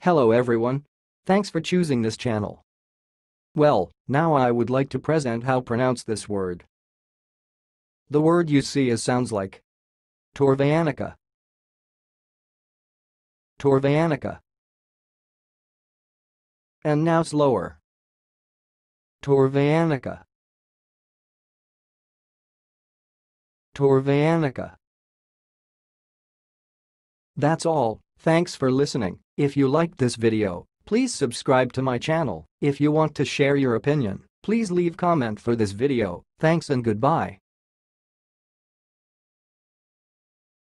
Hello everyone. Thanks for choosing this channel. Well, now I would like to present how pronounce this word. The word you see is sounds like Torvaianica. Torvaianica. And now slower. Torvaianica. Torvaianica. That's all. Thanks for listening. If you liked this video, please subscribe to my channel. If you want to share your opinion, please leave comment for this video. Thanks and goodbye.